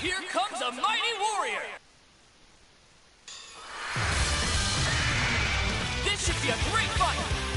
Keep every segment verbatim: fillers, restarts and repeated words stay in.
Here comes a mighty warrior! This should be a great fight!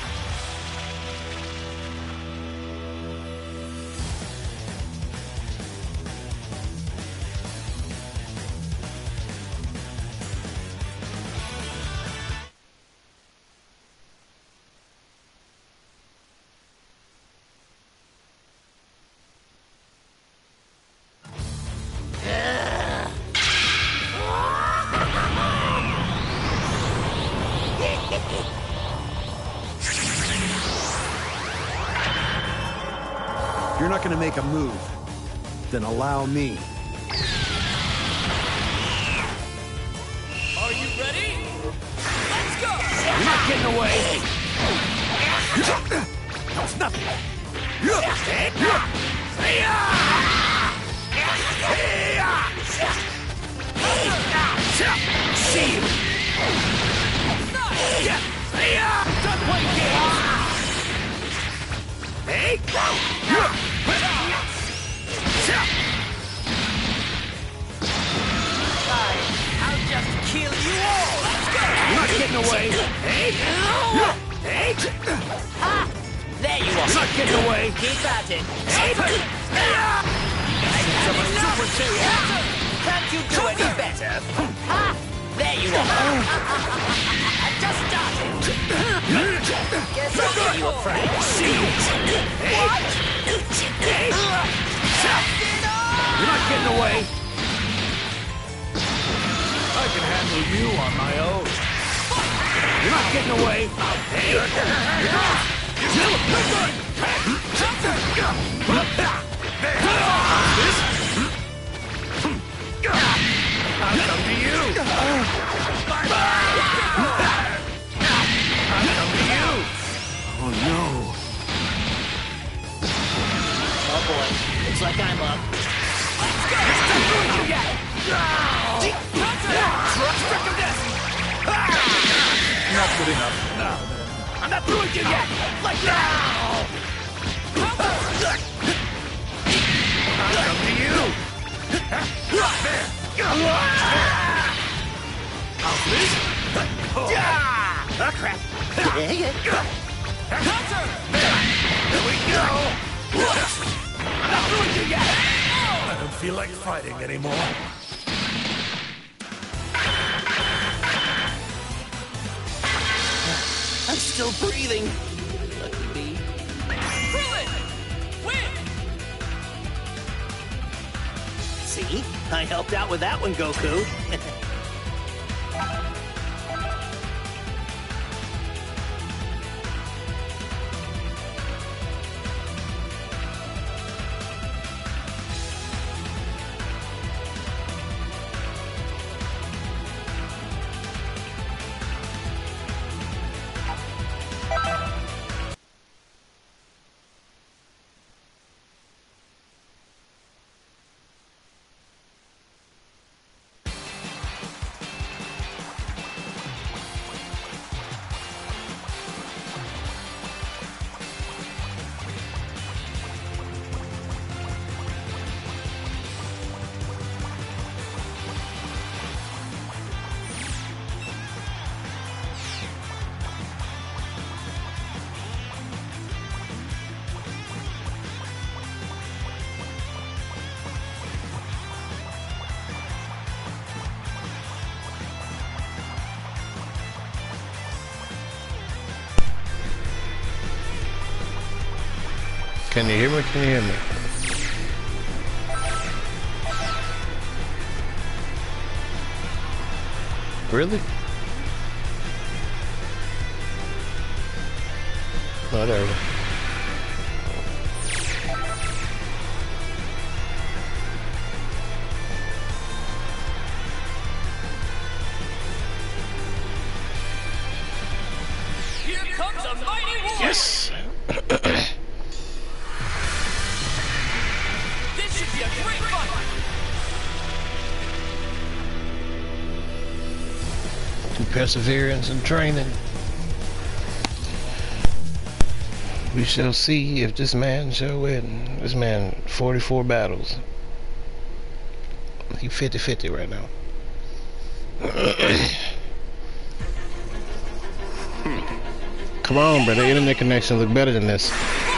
If you're not gonna make a move, then allow me. Are you ready? Let's go! You're not getting away! That was nothing! See you! Done playing games! Hey! I'll just kill you all! Let's go! You're not getting away! Hey! Hey! Ah, there you are! You're not getting away! Keep at it! Hey! Super serious! Can't you do any better? Ah, there you are! I just started! Guess I'll give you a friend! What? Hey! You're not getting away! I can handle you on my own. You're not getting away! Hey! I'll come to you! I'll come to you! Oh no! Oh boy, looks like I'm up. Let's go! Not doing you yet! Not good enough. I'm not doing you yet! Like now! I'll come to you! How's this? Oh crap! There we go! I'm not doing you yet! I don't feel like fighting anymore. I'm still breathing. Lucky me. Krillin! Win! See? I helped out with that one, Goku. Can you hear me? Can you hear me? Really? Whatever. Here comes a mighty warrior! Yes! This should be a great fight! Through perseverance and training, we shall see if this man shall win. This man, forty-four battles. He fifty fifty right now. Come on, bro. The internet connection look better than this.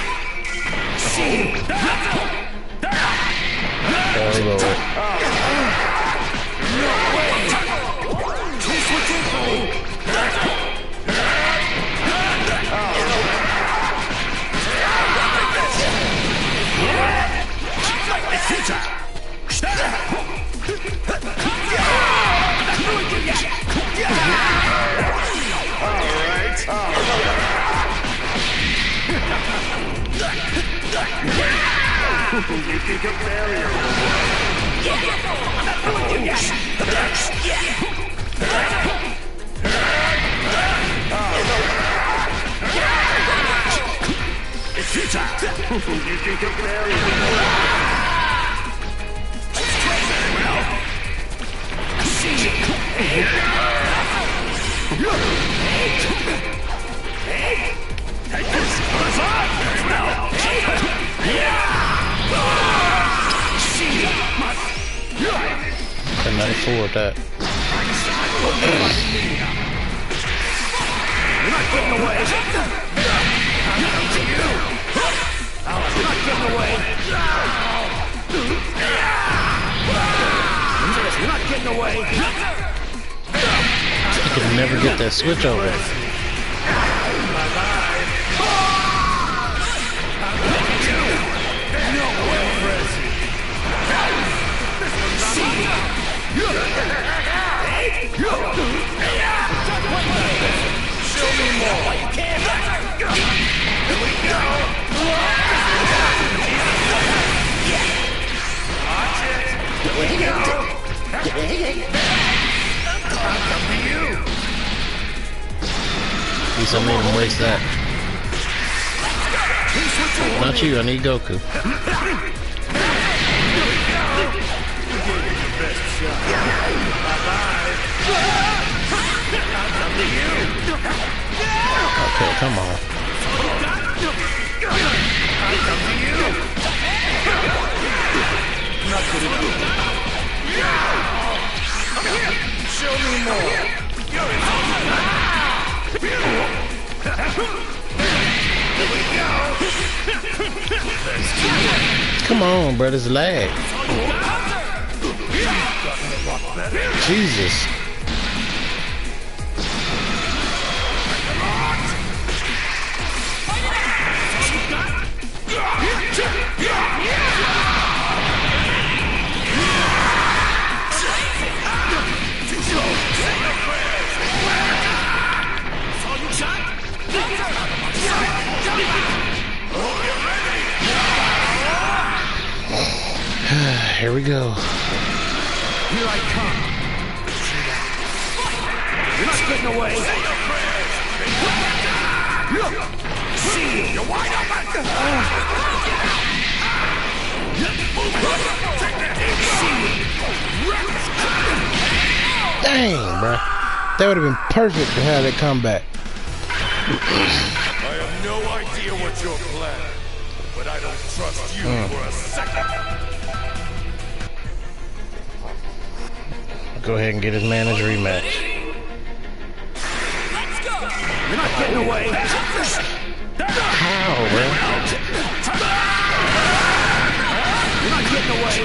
Oh, Lord. Can I afford that? You're not getting away. You're not getting away. You're not getting away. You can never get that switch over. Show me more. You can't. Here we go. Watch it. Here we go. I'll come to you. At least I made him waste that. Not you, I need Goku. Okay, come on. Show me more. Come on, bro, this lag. Jesus. Here we go. Here I come. You're not getting away. See, you're wide open. Dang, bro. That would have been perfect to have that comeback. I have no idea what you're planning, but I don't trust you mm. for a second. Go ahead and get his man his rematch. Let's go. You're not getting away. How, bro? You're not getting away.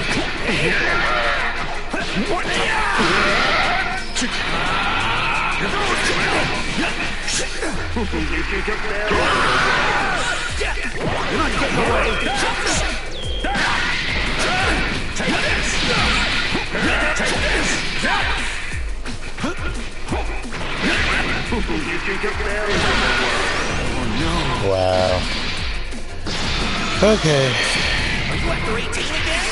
You're not getting away. Take this. Take this. Wow. Okay. Are you after eighteen again?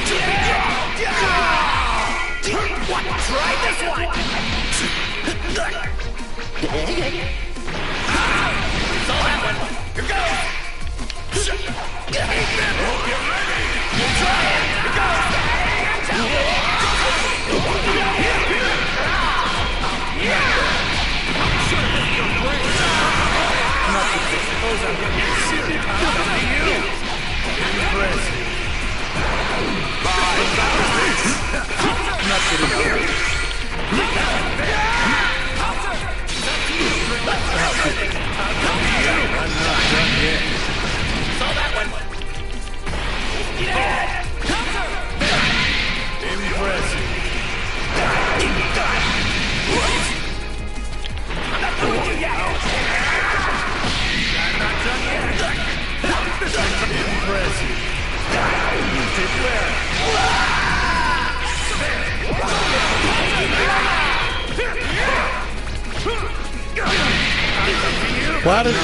What? Try this one! that one. Here goes. Get ready. Try it. Here goes. Saw that one. Impressive. I'm not through with you yet. I'm not done yet. Impressive. You did well. Why did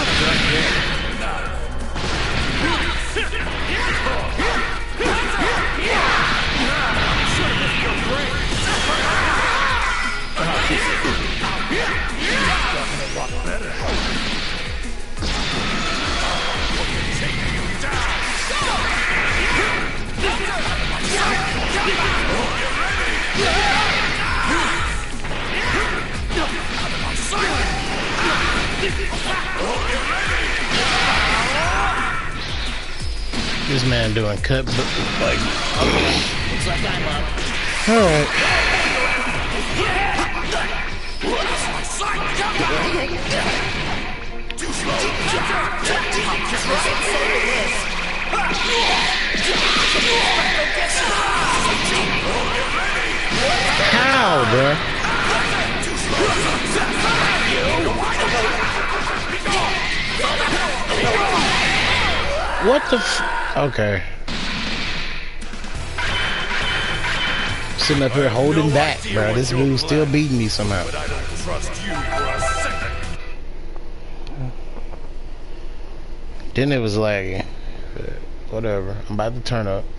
this man doing cut but like Looks like I'm up. alright. Too slow. How, bruh? What the f- okay. Sitting up here holding back, bro. This dude's still beating me somehow. But I don't trust you for a second. Then it was laggy. Whatever. I'm about to turn up.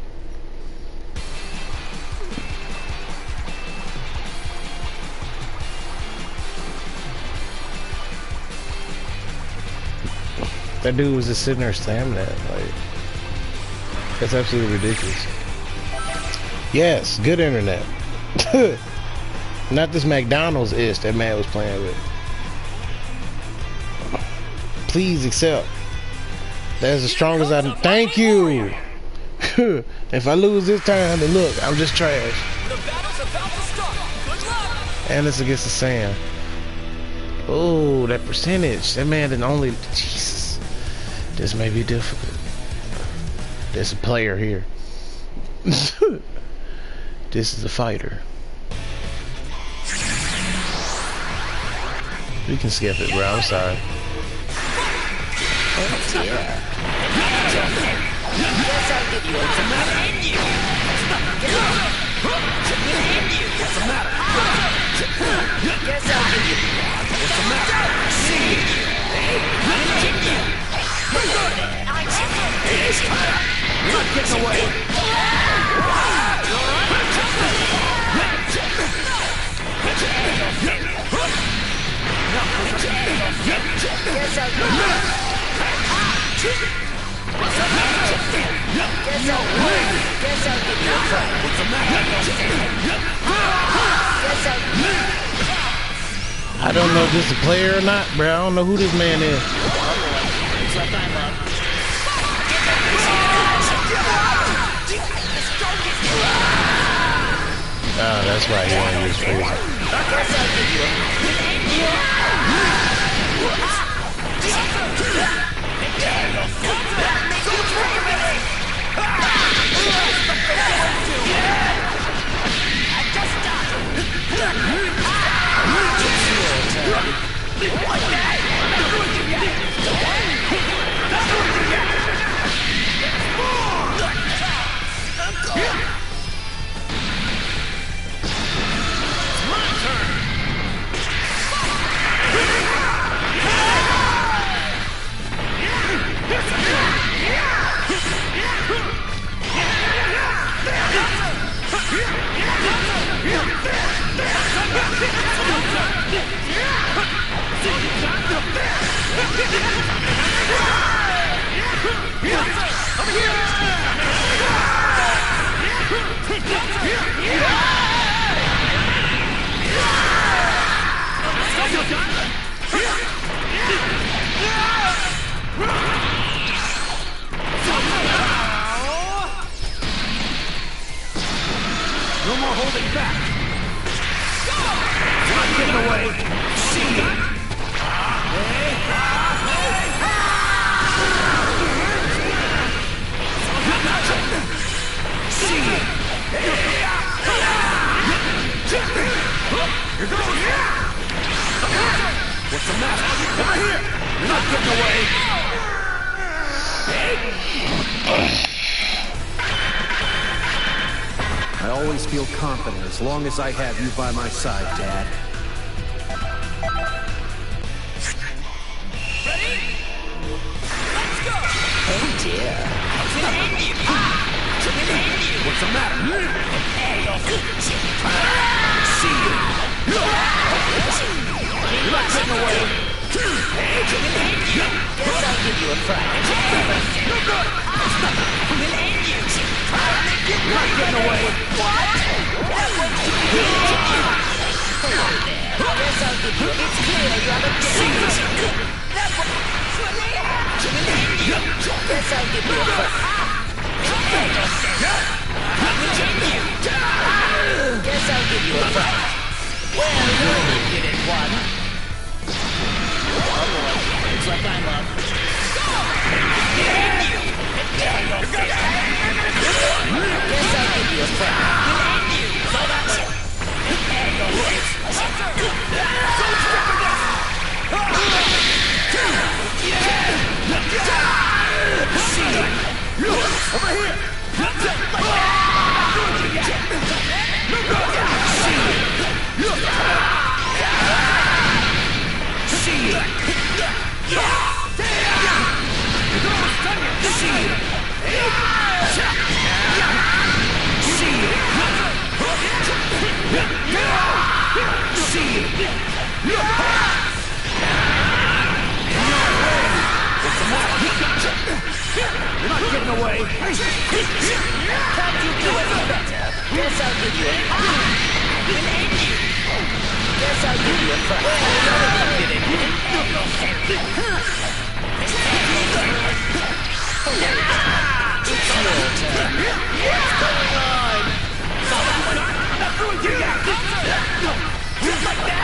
That dude was just sitting there staring at it. Like, that's absolutely ridiculous. Yes, good internet. Not this McDonald's ish that man was playing with. Please accept. That's as strong as I. Thank you. If I lose this time, then look, I'm just trash. The battle's about to start. Good luck. And it's against the sand. Oh, that percentage. That man didn't only. Jesus. This may be difficult. There's a player here. This is a fighter. We can skip it, bro. I'm sorry. Oh, yeah. Guess I'll give you what's the matter. What's the matter? Guess I'll give you what's the matter. See you. Continue. Not getting away. Guess I'll give you. Guess I'll Guess I'll give you a fight. What's the matter? Guess I'll I don't know if this is a player or not, bro. I don't know who this man is. Looks like I'm up. Oh, that's why he wanted to use freezing. Guess I'll give you a holding back. You're not getting away. See it. See it. Here goes. What's the matter? Over here. You're not getting away. I always feel confident as long as I have you by my side, Dad. Ready? Let's go! Oh dear. What's the matter? See you. You're not getting away. Guess I'll give you a prize. You're good. You're not getting away. What? That one's too big. Hello there. Guess I'll give you a... It's clear you're the best. That one... Guess I'll give you a prize. Guess I'll give you a prize. Well, you didn't one. Oh boy, looks like I'm up. Guess I'll give you a prize. So that's it. Over here. You're not getting away. Can't you do any better? Guess I'll give you a Guess I'll give you a prize. Well, you didn't get it. It's your turn. What's going on? Not through you yet. Just like that.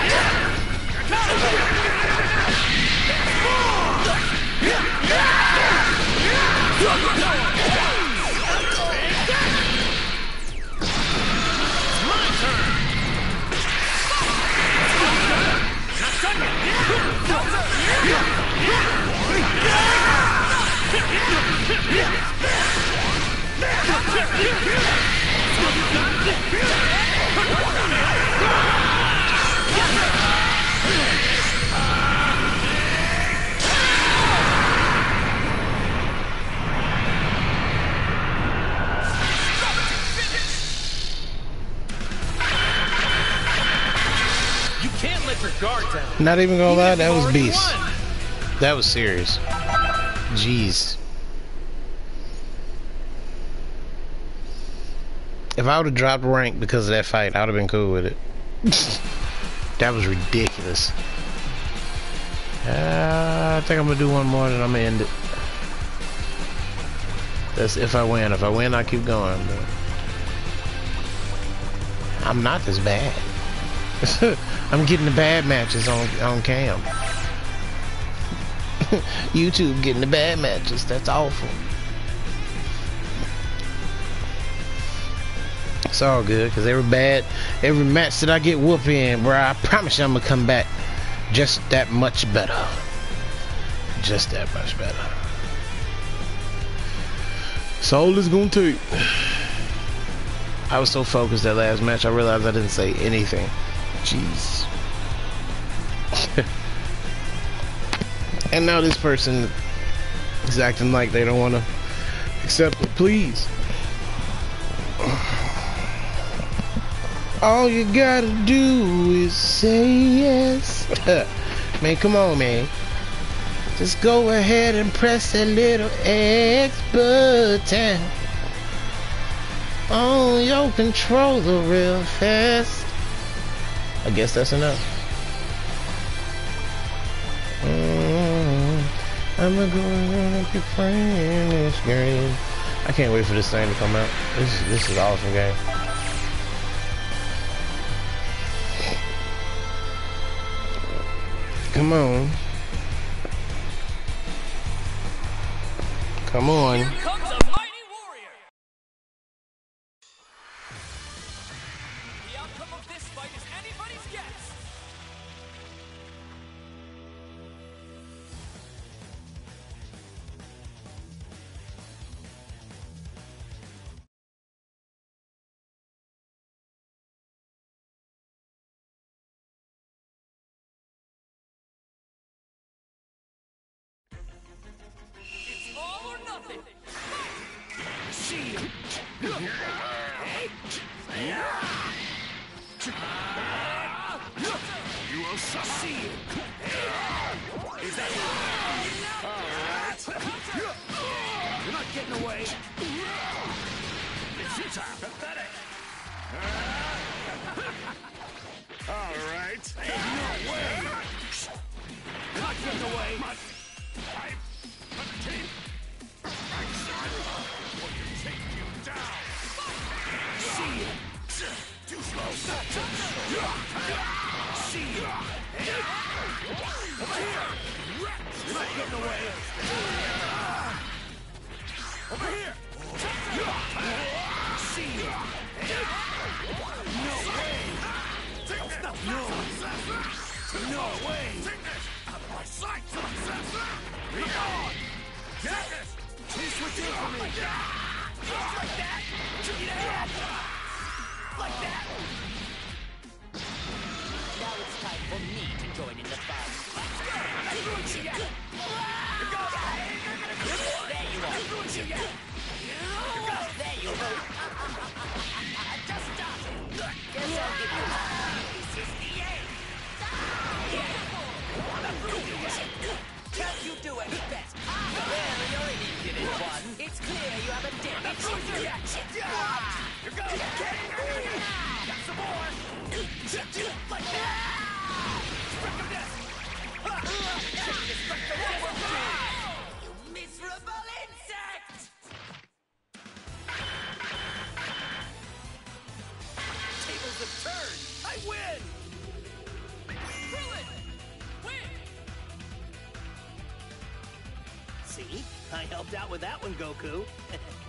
You can't let your guard down. Not even gonna lie, that was already beast. won. That was serious. Jeez. If I would have dropped rank because of that fight, I would have been cool with it. That was ridiculous. Uh, I think I'm gonna do one more, then I'm gonna end it. That's if I win. If I win, I keep going. But I'm not this bad. I'm getting the bad matches on on cam. YouTube getting the bad matches. That's awful. It's all good because every bad, every match that I get whooped in, bro, I promise you I'm gonna come back just that much better. Just that much better. That's all it's gonna take. I was so focused that last match, I realized I didn't say anything. Jeez. And now this person is acting like they don't want to accept it. Please. All you gotta do is say yes. Man, come on, man. Just go ahead and press that little X button on your controller real fast. I guess that's enough. Mm, I'm gonna go and make you friend this game. I can't wait for this thing to come out. This is this is an awesome game. Come on. Come on. Here comes a mighty warrior. The outcome of this fight is anybody's guess. It's all or nothing. See you. You will succeed. Is that you? All right. You're not getting away. It's your time. Pathetic. All right. No way. You're not getting away. Five, fifteen. Will you take you down? See you. Too slow. See you. Over here. You're not getting away. Over here. See you. No way. No. No way. Take this out of my sight. Be gone. Get this. Please switch in for me. Just like that. Get ahead. Like that. Now it's time for me to join in the fun. Let's go. Let's go. There you are. There you go. Just stop it. Guess I'll give you one. This is the end. Can't you do any better? Well, you're an impudent one. It's clear you have a damaged reaction. Here goes. Got some more. Like that. Strike of death. Strike of death. You miserable insect! Tables have turned. I win. Krillin! Win! See? I helped out with that one, Goku.